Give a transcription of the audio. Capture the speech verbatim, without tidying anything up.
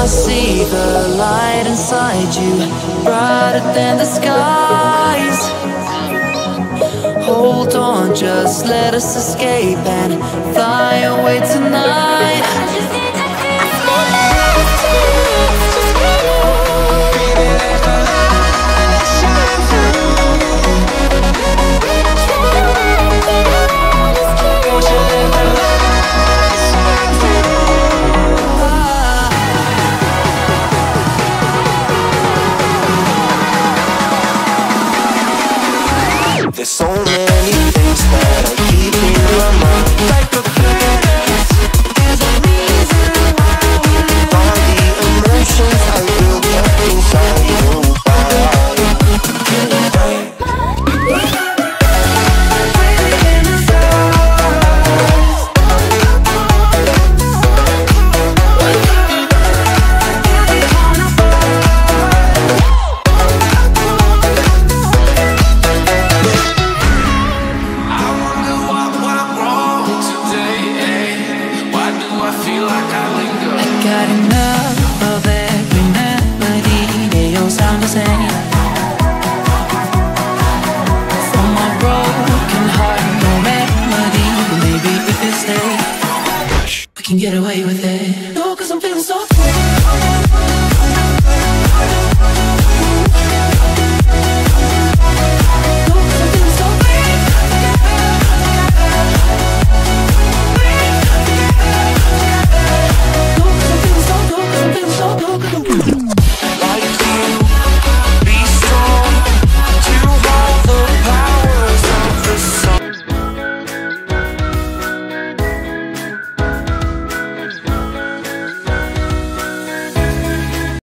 I see the light inside you, brighter than the skies. Hold on, just let us escape and fly away tonight. There's so many things that I keep in my mind, like a past. There's a reason why we live. All the emotions I will kept inside your body. Got enough of every melody, they all sound the same. For my broken heart, no remedy, but maybe if we stay, we can get away with it. No, cause I'm feeling so free.